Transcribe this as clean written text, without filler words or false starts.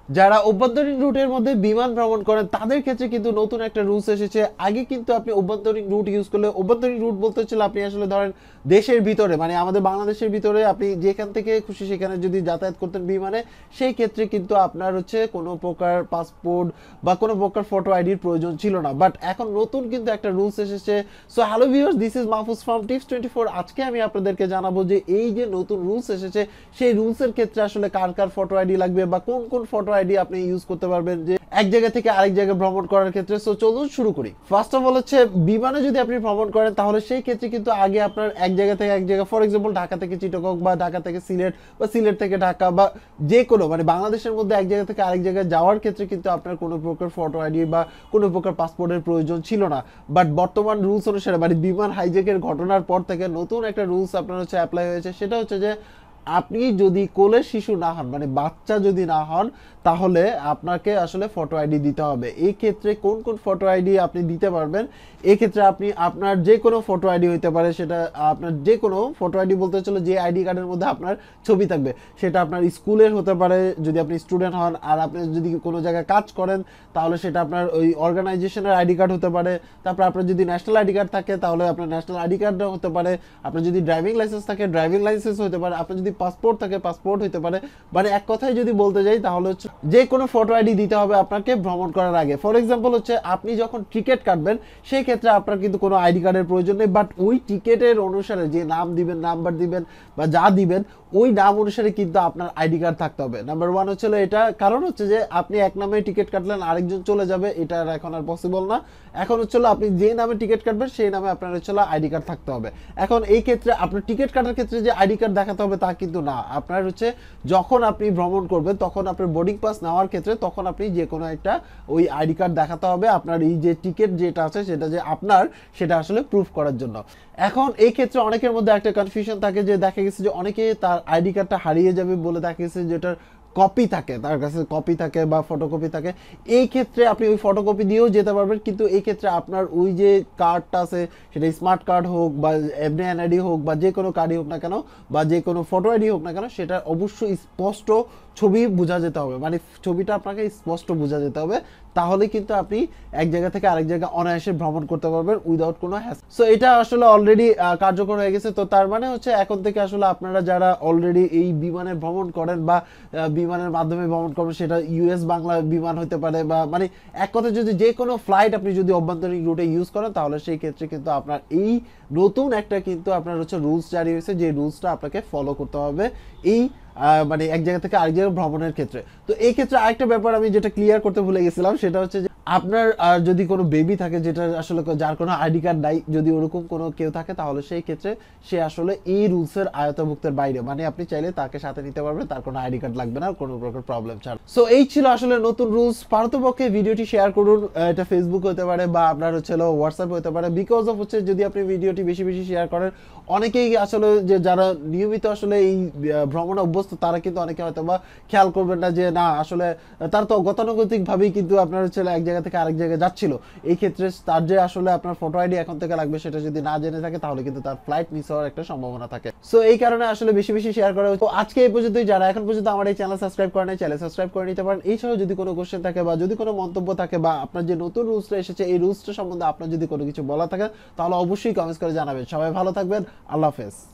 যারা অভ্যন্তরীণ রুটের মধ্যে বিমান ভ্রমণ করেন তাদের ক্ষেত্রে কিন্তু নতুন একটা রুলস এসেছে। আগে কিন্তু আপনি অভ্যন্তরীণ রুট ইউজ করলে, অভ্যন্তরীণ রুট বলতে হচ্ছিল আপনি আসলে ধরেন দেশের ভিতরে, মানে আমাদের বাংলাদেশের ভিতরে আপনি যেখান থেকে খুশি সেখানে যদি যাতায়াত করতেন বিমানে, সেই ক্ষেত্রে কিন্তু আপনার হচ্ছে কোনো প্রকার পাসপোর্ট বা কোনো প্রকার ফটো আইডির প্রয়োজন ছিল না। বাট এখন নতুন কিন্তু একটা রুলস এসেছে। So hello viewers, this is Mahfuz from tips 24। আজকে আমি আপনাদেরকে জানাবো যে এই যে নতুন রুলস এসেছে সেই রুলসের ক্ষেত্রে আসলে কার কার ফটো আইডি লাগবে বা কোন কোন ফটো আইডি আপনি ইউজ করতে পারবেন যে এক জায়গা থেকে আরেক জায়গায় ভ্রমণ করার ক্ষেত্রে। সো চলুন শুরু করি। ফার্স্ট অফ অল হচ্ছে বিমানে যদি আপনি ভ্রমণ করেন তাহলে সেই ক্ষেত্রে কিন্তু আগে আপনার এক জায়গা থেকে এক জায়গা, ফর এক্সাম্পল ঢাকা থেকে চিটাগং বা ঢাকা থেকে সিলেট বা সিলেট থেকে ঢাকা বা যে কোনো মানে বাংলাদেশের মধ্যে এক জায়গা থেকে আরেক জায়গায় যাওয়ার ক্ষেত্রে কিন্তু আপনার কোনো প্রকার ফটো আইডি বা কোনো প্রকার পাসপোর্টের প্রয়োজন ছিল না। বাট বর্তমান রুলস অনুসারে মানে বিমান হাইজ্যাকের ঘটনার পর থেকে নতুন একটা রুলস আপনার হচ্ছে অ্যাপ্লাই হয়েছে। সেটা হচ্ছে যে আপনি যদি কোলের শিশু না হন, মানে বাচ্চা যদি না হন, তাহলে আপনাকে আসলে ফটো আইডি দিতে হবে। এই ক্ষেত্রে কোন কোন ফটো আইডি আপনি দিতে পারবেন? এই ক্ষেত্রে আপনি আপনার যে কোনো ফটো আইডি হইতে পারে, সেটা আপনার যে কোনো ফটো আইডি বলতে হচ্ছিল যে আইডি কার্ডের মধ্যে আপনার ছবি থাকবে। সেটা আপনার স্কুলের হতে পারে যদি আপনি স্টুডেন্ট হন, আর আপনি যদি কোনো জায়গায় কাজ করেন তাহলে সেটা আপনার ওই অর্গানাইজেশনের আইডি কার্ড হতে পারে। তারপর আপনার যদি ন্যাশনাল আইডি কার্ড থাকে তাহলে আপনার ন্যাশনাল আইডি কার্ডও হতে পারে। আপনার যদি ড্রাইভিং লাইসেন্স থাকে ড্রাইভিং লাইসেন্স হতে পারে। আপনার যদি পাসপোর্ট থাকে পাসপোর্ট হতে পারে। মানে এক কথায় যদি বলতে যাই তাহলে হচ্ছে যে কোনো ফটো আইডি দিতে হবে আপনাকে ভ্রমণ করার আগে। ফর এক্সাম্পল হচ্ছে আপনি যখন টিকিট কাটবেন সেই ক্ষেত্রে আপনার কিন্তু কোনো আইডি কার্ডের প্রয়োজন নেই। বাট ওই টিকিটের অনুসারে যে নাম দিবেন, নাম্বার দিবেন বা যা দিবেন ওই নাম অনুসারে কিন্তু আপনার আইডি কার্ড থাকতে হবে। নাম্বার ওয়ান হচ্ছিল এটা, কারণ হচ্ছে যে আপনি এক নামে টিকিট কাটলেন আরেকজন চলে যাবে, এটা এখন আর পসিবল না। এখন হচ্ছিল আপনি যে নামে টিকিট কাটবেন সেই নামে আপনার হচ্ছিল আইডি কার্ড থাকতে হবে। এখন এই ক্ষেত্রে আপনার টিকিট কাটার ক্ষেত্রে যে আইডি কার্ড দেখাতে হবে তা কিন্তু না। আপনার হচ্ছে যখন আপনি ভ্রমণ করবেন তখন আপনার বোর্ডিং পাস নেওয়ার ক্ষেত্রে তখন আপনি যে কোনো একটা ওই আইডি কার্ড দেখাতে হবে আপনার এই যে টিকিট যেটা আছে সেটা যে আপনার, সেটা আসলে প্রুফ করার জন্য। এখন এই ক্ষেত্রে অনেকের মধ্যে একটা কনফিউশন থাকে যে দেখা গেছে যে অনেকে তার আইডি কার্ডটা হারিয়ে যাবে বলে দেখা গেছে যেটার কপি থাকে, তার কাছে কপি থাকে বা ফটোকপি থাকে। এই ক্ষেত্রে আপনি ওই ফটোকপি দিয়েও যেতে পারবেন, কিন্তু এই ক্ষেত্রে আপনার ওই যে কার্ডটা আছে সেটা স্মার্ট কার্ড হোক বা এমনি এনআইডি হোক বা যে কোনো কার্ডই হোক না কেন বা যে কোনো ফটো আইডি হোক না কেন, সেটা অবশ্যই স্পষ্ট ছবি বোঝা যেতে হবে। মানে ছবিটা আপনাকে স্পষ্ট বোঝা যেতে হবে, তাহলে কিন্তু আপনি এক জায়গা থেকে আরেক জায়গা অনায়াসে ভ্রমণ করতে পারবেন উইদাউট কোনো হ্যাসেল। সো এটা আসলে অলরেডি কার্যকর হয়ে গেছে। তো তার মানে হচ্ছে এখন থেকে আসলে আপনারা যারা অলরেডি এই বিমানে ভ্রমণ করেন বা বিমানের মাধ্যমে ভ্রমণ করবেন, সেটা ইউএস বাংলা বিমান হতে পারে বা মানে এক কথায় যদি যে কোনো ফ্লাইট আপনি যদি অভ্যন্তরীণ রুটে ইউজ করেন তাহলে সেই ক্ষেত্রে কিন্তু আপনার এই নতুন একটা কিন্তু আপনার হচ্ছে রুলস জারি হয়েছে, যে রুলসটা আপনাকে ফলো করতে হবে এই মানে এক জায়গা থেকে আরেক জায়গায় ভ্রমণের ক্ষেত্রে। তো এই ক্ষেত্রে আরেকটা ব্যাপার আমি যেটা ক্লিয়ার করতে ভুলে গেছিলাম, সেটা হচ্ছে যে আপনার যদি কোনো বেবি থাকে যেটা আসলে যার কোনো আইডি কার্ড নাই, যদি ওরকম কোনো কেউ থাকে তাহলে সেই ক্ষেত্রে সে আসলে এই রুলসের আয়তভুক্তের বাইরে, মানে আপনি চাইলে তাকে সাথে নিতে পারবেন, তার কোনো আইডি কার্ড লাগবে না কোনো প্রকার প্রবলেম ছাড়া। সো এই ছিল আসলে নতুন রুলস। পারতপক্ষে ভিডিওটি শেয়ার করুন, এটা ফেসবুক হতে পারে বা আপনার হচ্ছে হোয়াটসঅ্যাপ হতে পারে। বিকজ অফ হচ্ছে যদি আপনি ভিডিওটি বেশি বেশি শেয়ার করেন, অনেকেই আসলে যে যারা নিয়মিত আসলে এই ভ্রমণে অভ্যস্ত তারা কিন্তু অনেকে হয়তো বা খেয়াল করবেন না যে না আসলে তার তো গতানুগতিক ভাবেই কিন্তু আপনার হচ্ছে এক জায়গা থেকে আরেক জায়গায় যাচ্ছিল। এই ক্ষেত্রে তার যে আসলে আপনার ফটো আইডি এখন থেকে লাগবে সেটা যদি না জেনে থাকে তাহলে কিন্তু তার ফ্লাইট মিস হওয়ার একটা সম্ভাবনা থাকে। সো এই কারণে আসলে বেশি বেশি শেয়ার করা হচ্ছে। তো আজকে এই পর্যন্তই। যারা এখন পর্যন্ত আমার এই চ্যানেল সাবস্ক্রাইব করেন নাই, চ্যানেল সাবস্ক্রাইব করে নিতে পারেন। এছাড়াও যদি কোনো কোশ্চেন থাকে বা যদি কোনো মন্তব্য থাকে বা আপনার যে নতুন রুলসটা এসেছে এই রুলসটা সম্বন্ধে আপনার যদি কোনো কিছু বলা থাকে তাহলে অবশ্যই কমেন্টস করে জানাবেন। সবাই ভালো থাকবেন। আল্লাহ হাফেজ।